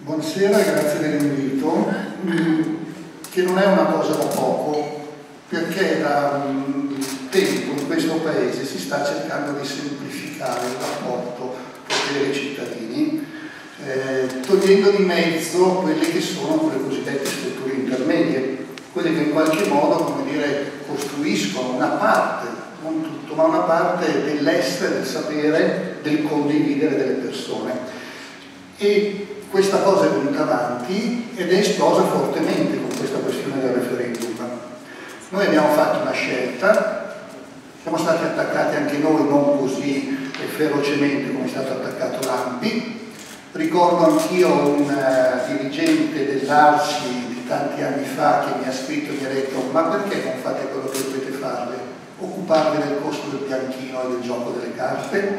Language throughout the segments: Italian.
Buonasera, grazie dell'invito, che non è una cosa da poco, perché da tempo in questo Paese si sta cercando di semplificare il rapporto potere-cittadini, togliendo di mezzo quelle che sono quelle cosiddette strutture intermedie, quelle che in qualche modo, come dire, costruiscono una parte, non tutto, ma una parte dell'essere, del sapere, del condividere delle persone. E questa cosa è venuta avanti ed è esplosa fortemente con questa questione del referendum. Noi abbiamo fatto una scelta, siamo stati attaccati anche noi, non così ferocemente come è stato attaccato l'ANPI. Ricordo anch'io un dirigente dell'ARCI di tanti anni fa che mi ha scritto e mi ha detto: ma perché non fate quello che dovete fare? Occuparvi del costo del bianchino e del gioco delle carte?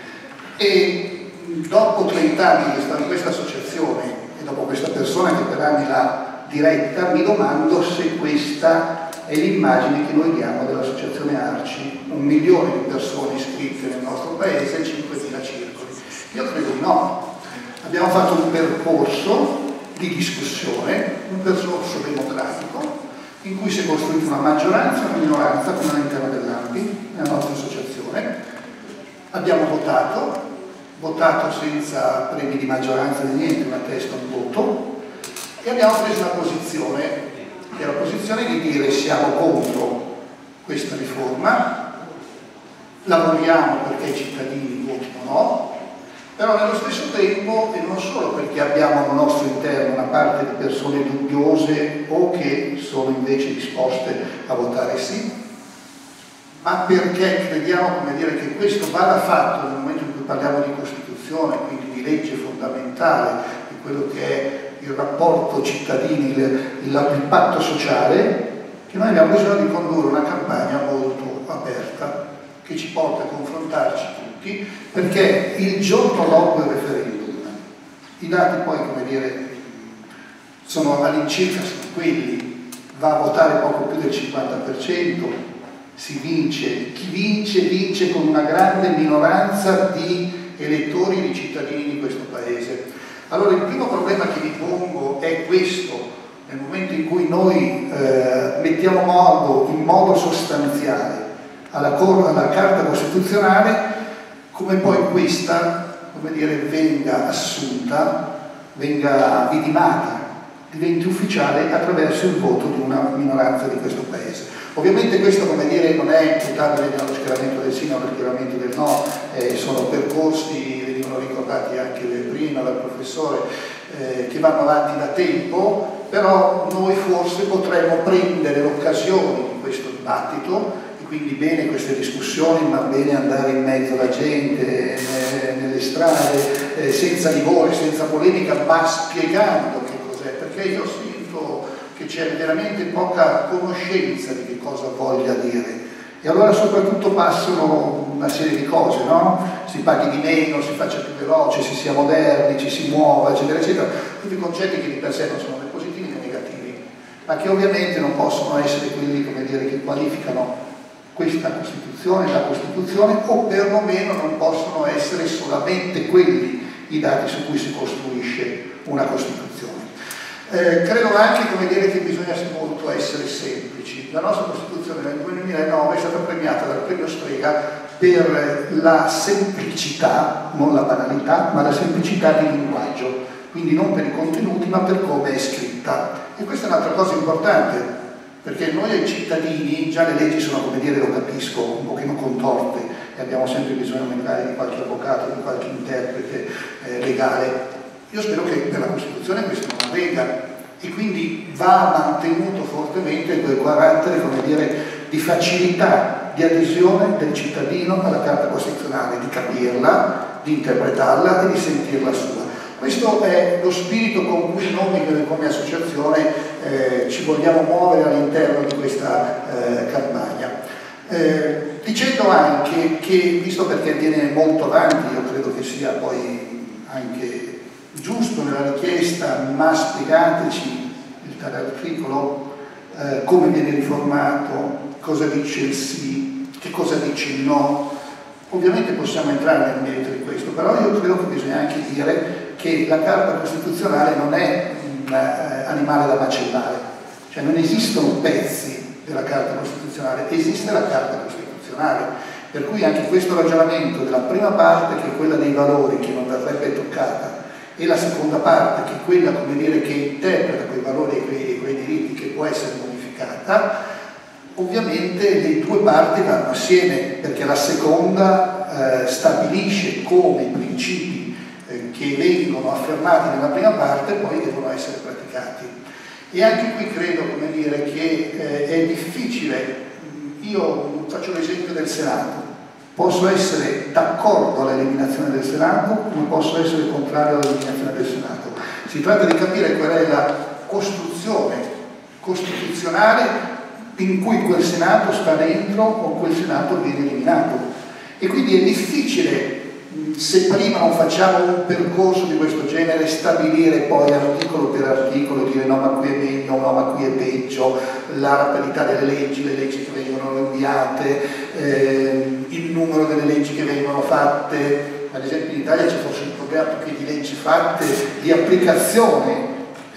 E dopo 30 anni che sto in questa associazione e dopo questa persona che per anni l'ha diretta, mi domando se questa è l'immagine che noi diamo dell'associazione ARCI, 1 milione di persone iscritte nel nostro paese e 5.000 circoli. Io credo di no. Abbiamo fatto un percorso di discussione, un percorso democratico, in cui si è costruita una maggioranza e una minoranza come all'interno dell'ANPI, nella nostra associazione. Abbiamo votato senza premi di maggioranza di niente, una testa, un voto, e abbiamo preso una posizione, che è la posizione di dire: siamo contro questa riforma, lavoriamo perché i cittadini votino no, però nello stesso tempo, e non solo perché abbiamo al nostro interno una parte di persone dubbiose o che sono invece disposte a votare sì, ma perché crediamo, come dire, che questo vada fatto nel momento in cui parliamo di Costituzione, quindi di legge fondamentale, di quello che è il rapporto cittadini, il patto sociale, che noi abbiamo bisogno di condurre una campagna molto aperta, che ci porta a confrontarci tutti, perché il giorno dopo il referendum, i dati poi, come dire, sono all'incirca quelli, va a votare poco più del 50%, si vince, chi vince con una grande minoranza di elettori e di cittadini di questo Paese. Allora il primo problema che vi pongo è questo: nel momento in cui noi mettiamo in modo sostanziale alla Carta Costituzionale, come poi questa, come dire, venga assunta, venga vidimata, diventi ufficiale attraverso il voto di una minoranza di questo Paese. Ovviamente questo, come dire, non è imputabile nello schieramento del sì o nello schieramento del no, sono percorsi, venivano ricordati anche prima dal professore, che vanno avanti da tempo, però noi forse potremmo prendere l'occasione di questo dibattito, e quindi bene queste discussioni, ma bene andare in mezzo alla gente, nelle strade, senza livore, senza polemica, ma spiegando che cos'è, perché io sento che c'è veramente poca conoscenza di che cosa voglia dire, e allora soprattutto passano una serie di cose, no? Si paghi di meno, si faccia più veloce, si sia moderni, ci si muova, eccetera, eccetera, tutti concetti che di per sé non sono né positivi né negativi, ma che ovviamente non possono essere quelli, come dire, che qualificano questa Costituzione, la Costituzione, o perlomeno non possono essere solamente quelli i dati su cui si costruisce una Costituzione. Credo anche, come dire, che bisogna molto essere semplici. La nostra Costituzione nel 2009 è stata premiata dal premio Strega per la semplicità, non la banalità, ma la semplicità di linguaggio, quindi non per i contenuti ma per come è scritta. E questa è un'altra cosa importante, perché noi ai cittadini già le leggi sono, come dire, lo capisco, un pochino contorte, e abbiamo sempre bisogno magari di qualche avvocato, di qualche interprete legale. Io spero che per la Costituzione questo non avvenga, e quindi va mantenuto fortemente quel carattere, come dire, di facilità di adesione del cittadino alla Carta Costituzionale, di capirla, di interpretarla e di sentirla sua. Questo è lo spirito con cui noi come associazione ci vogliamo muovere all'interno di questa campagna. Dicendo anche che, visto perché viene molto avanti, io credo che sia poi anche giusto nella richiesta, ma spiegateci il tale articolo, come viene riformato, cosa dice il sì, che cosa dice il no. Ovviamente possiamo entrare nel merito di questo, però io credo che bisogna anche dire che la Carta Costituzionale non è un animale da macellare, cioè non esistono pezzi della Carta Costituzionale, esiste la Carta Costituzionale. Per cui anche questo ragionamento della prima parte, che è quella dei valori, che non verrebbe toccata, e la seconda parte, che è quella, come dire, che interpreta quei valori e quei diritti, che può essere modificata, ovviamente le due parti vanno assieme, perché la seconda stabilisce come i principi che vengono affermati nella prima parte poi devono essere praticati. E anche qui credo, come dire, che è difficile. Io faccio l'esempio del Senato, posso essere d'accordo all'eliminazione del Senato, come posso essere contrario all'eliminazione del Senato. Si tratta di capire qual è la costruzione costituzionale in cui quel Senato sta dentro o quel Senato viene eliminato. E quindi è difficile, se prima non facciamo un percorso di questo genere, stabilire poi articolo per articolo, dire no ma qui è meglio, no ma qui è peggio, la rapidità delle leggi, le leggi che vengono inviate, il numero delle leggi che vengono fatte. Ad esempio in Italia c'è forse un problema più che di leggi fatte, di applicazione,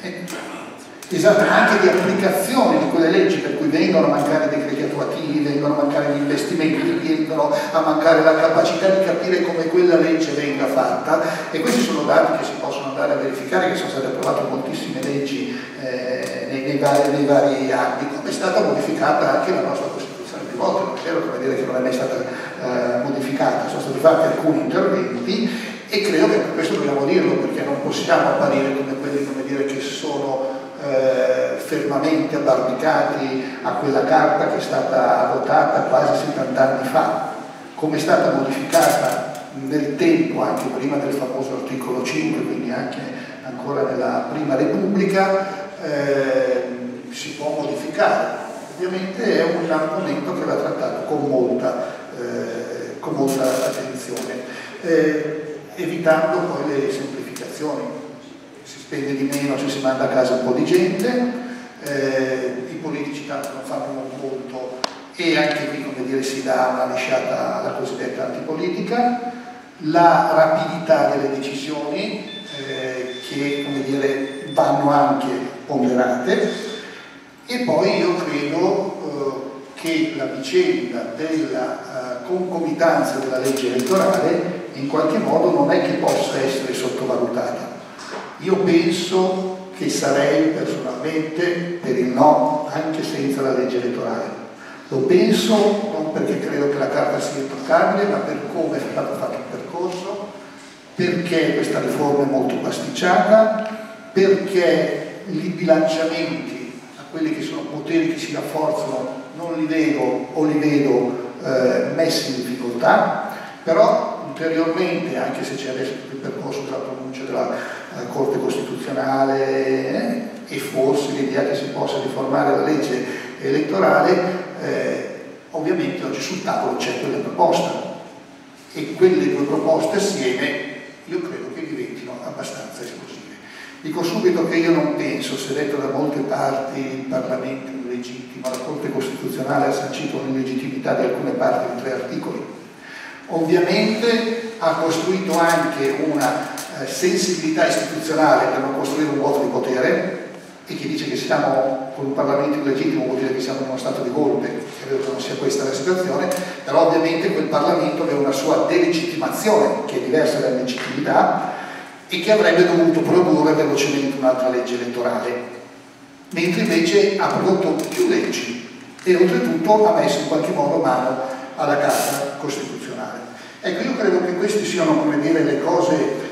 esatto, anche di applicazione di quelle leggi, per cui vengono a mancare i decreti attuativi, vengono a mancare gli investimenti, vengono a mancare la capacità di capire come quella legge venga fatta, e questi sono dati che si possono andare a verificare, che sono state approvate moltissime leggi nei vari ambiti. È stata modificata anche la nostra Costituzione più volte, non è vero, come dire che non è mai stata modificata, sono stati fatti alcuni interventi, e credo che per questo dobbiamo dirlo, perché non possiamo apparire come quelli, come dire, che sono fermamente abbarbicati a quella carta che è stata votata quasi 70 anni fa, come è stata modificata nel tempo, anche prima del famoso articolo 5, quindi anche ancora nella Prima Repubblica, si può modificare. Ovviamente è un argomento che va trattato con molta attenzione, evitando poi le semplificazioni. Si spende di meno se si manda a casa un po' di gente, i politici tanto non fanno molto, e anche qui, come dire, si dà una lisciata alla cosiddetta antipolitica, la rapidità delle decisioni che, come dire, vanno anche ponderate, e poi io credo che la vicenda della concomitanza della legge elettorale in qualche modo non è che possa essere sottovalutata. Io penso che sarei personalmente per il no anche senza la legge elettorale. Lo penso non perché credo che la carta sia intoccabile, ma per come è stato fatto il percorso, perché questa riforma è molto pasticciata, perché i bilanciamenti a quelli che sono poteri che si rafforzano non li vedo o li vedo messi in difficoltà, però ulteriormente, anche se c'è adesso il percorso della pronuncia della Corte Costituzionale e forse l'idea che si possa riformare la legge elettorale, ovviamente oggi sul tavolo c'è quella proposta, e quelle due proposte assieme io credo che diventino abbastanza esplosive. Dico subito che io non penso, se detto da molte parti il Parlamento è illegittimo, la Corte Costituzionale ha sancito l'illegittimità di alcune parti di 3 articoli. Ovviamente ha costruito anche una sensibilità istituzionale per non costruire un vuoto di potere, e chi dice che siamo con un Parlamento illegittimo vuol dire che siamo in uno stato di golpe. Credo che non sia questa la situazione, però ovviamente quel Parlamento aveva una sua delegittimazione che è diversa dalla legittimità e che avrebbe dovuto produrre velocemente un'altra legge elettorale, mentre invece ha prodotto più leggi e oltretutto ha messo in qualche modo mano alla Carta Costituzionale. Ecco, io credo che queste siano, come dire, le cose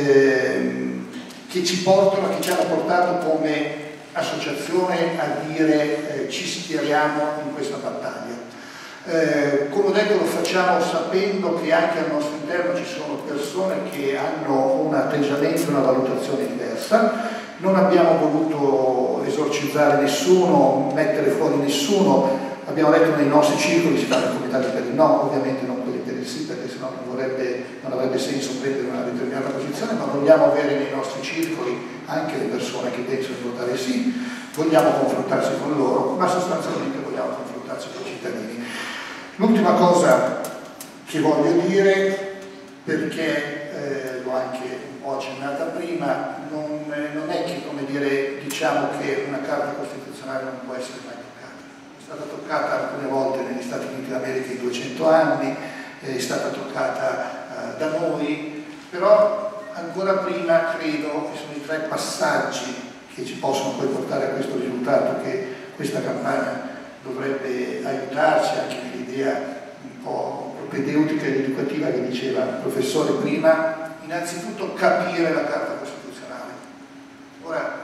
che ci portano, che ci hanno portato come associazione a dire ci schieriamo in questa battaglia. Come ho detto, lo facciamo sapendo che anche al nostro interno ci sono persone che hanno un atteggiamento, una valutazione diversa. Non abbiamo voluto esorcizzare nessuno, mettere fuori nessuno. Abbiamo detto nei nostri circoli si fanno i comitati per il no, ovviamente non quelli per il sì, perché sennò non avrebbe senso prendere una determinata posizione, ma vogliamo avere nei nostri circoli anche le persone che pensano di votare sì, vogliamo confrontarsi con loro, ma sostanzialmente vogliamo confrontarsi con i cittadini. L'ultima cosa che voglio dire, perché l'ho anche un po' accennata prima, non è che, come dire, diciamo che una Carta Costituzionale non può essere mai toccata. È stata toccata alcune volte negli Stati Uniti d'America in 200 anni, è stata toccata da noi, però ancora prima credo che sono i 3 passaggi che ci possono poi portare a questo risultato, che questa campagna dovrebbe aiutarci anche nell'idea un po' propedeutica ed educativa che diceva il professore prima. Innanzitutto capire la Carta Costituzionale. Ora,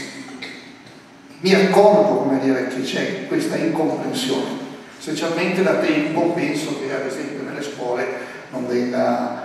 mi accorgo, come dire, che c'è questa incomprensione, specialmente da tempo. Penso che ad esempio nelle scuole non venga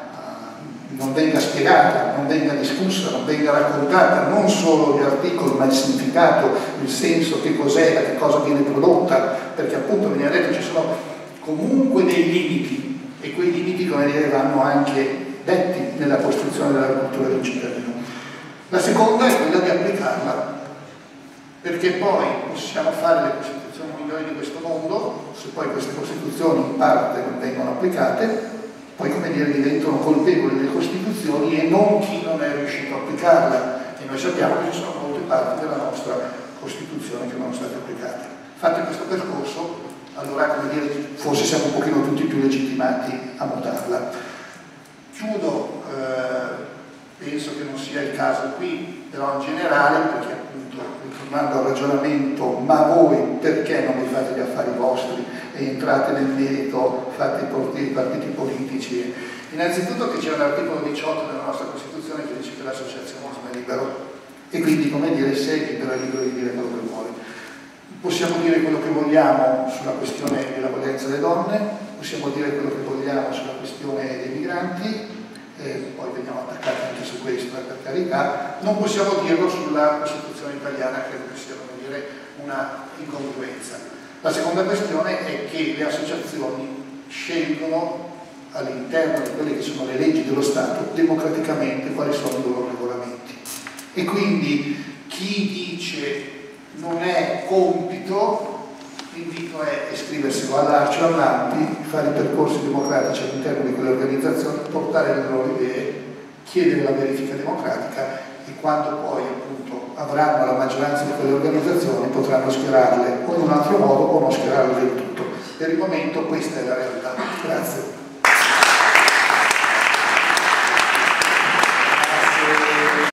spiegata, non venga discussa, non venga raccontata non solo gli articoli, ma il significato, il senso, che cos'è, da che cosa viene prodotta, perché appunto veniva detto ci sono comunque dei limiti, e quei limiti, come dire, vanno anche detti nella costruzione della cultura del cittadino. La seconda è quella di applicarla, perché poi possiamo fare le costituzioni migliori di questo mondo, se poi queste costituzioni in parte non vengono applicate, poi, come dire, diventano colpevoli delle Costituzioni e non chi non è riuscito a applicarla, e noi sappiamo che ci sono molte parti della nostra Costituzione che non sono state applicate. Fatto questo percorso, allora, come dire, forse siamo un pochino tutti più legittimati a mutarla. Chiudo, penso che non sia il caso qui, però in generale, perché appunto, ritornando al ragionamento, ma voi perché non vi fate gli affari vostri e entrate nel merito, fate i partiti politici? Innanzitutto che c'è un articolo 18 della nostra Costituzione che dice che l'associazionismo è libero, e quindi, come dire, se è libero di dire quello che vuole. Possiamo dire quello che vogliamo sulla questione della violenza delle donne, possiamo dire quello che vogliamo sulla questione dei migranti, poi veniamo attaccati anche su questo, per carità. Non possiamo dirlo sulla Costituzione italiana, credo che sia, come dire, una incongruenza. La seconda questione è che le associazioni scelgono all'interno di quelle che sono le leggi dello Stato democraticamente quali sono i loro regolamenti, e quindi chi dice non è compito, l'invito è iscriverselo all'Arci o all'AMPI, fare i percorsi democratici all'interno di quelle organizzazioni, portare le loro idee, chiedere la verifica democratica, e quando poi appunto avranno la maggioranza di quelle organizzazioni potranno schierarle o in un altro modo o non schierarle del tutto. Per il momento questa è la realtà. Grazie.